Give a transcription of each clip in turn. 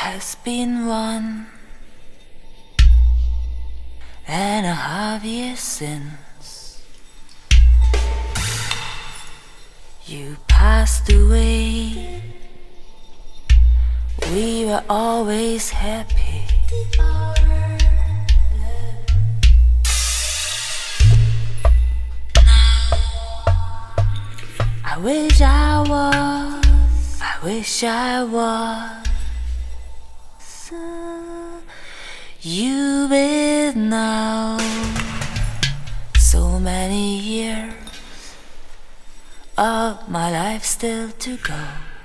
has been 1.5 years since you passed away. We were always happy. I wish I was you with now. So many years of my life still to go.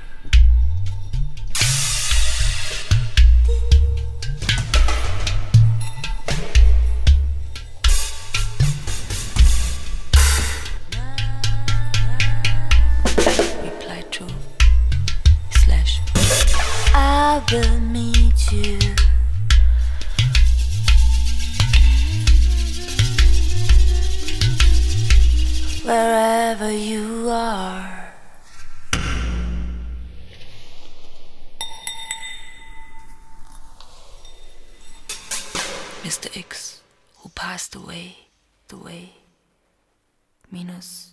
Reply true / I will meet you wherever you are. Mr. X, who passed away, the way, minus.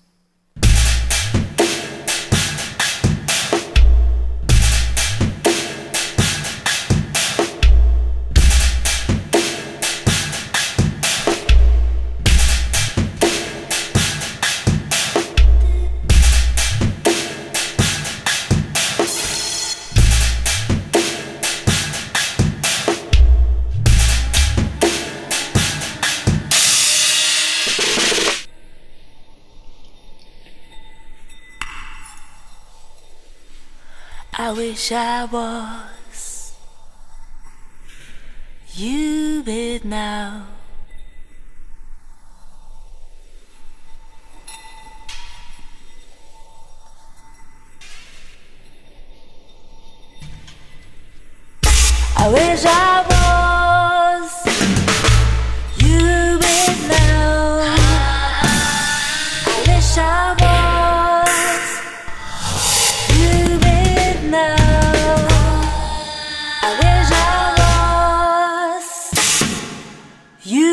I wish I was you with now. I wish I was you with now. I wish I was you